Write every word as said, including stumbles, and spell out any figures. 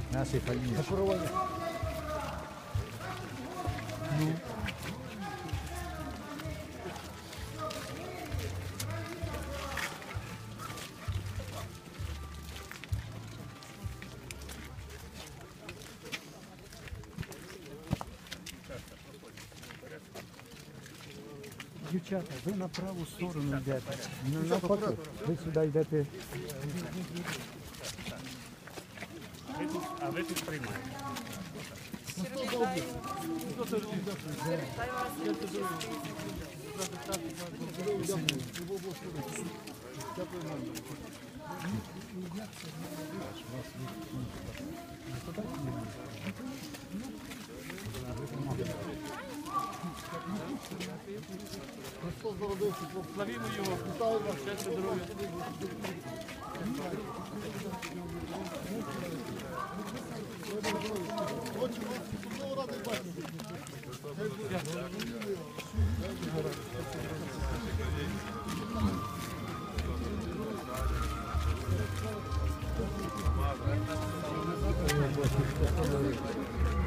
Наші фальні. Ну. Дівчата, ви на праву сторону йдете. Ну, навпаки, ви сюди йдете. А ви тут приймаєте. Славімо його, вітаю вас, щастя, здоров'я. Дякую.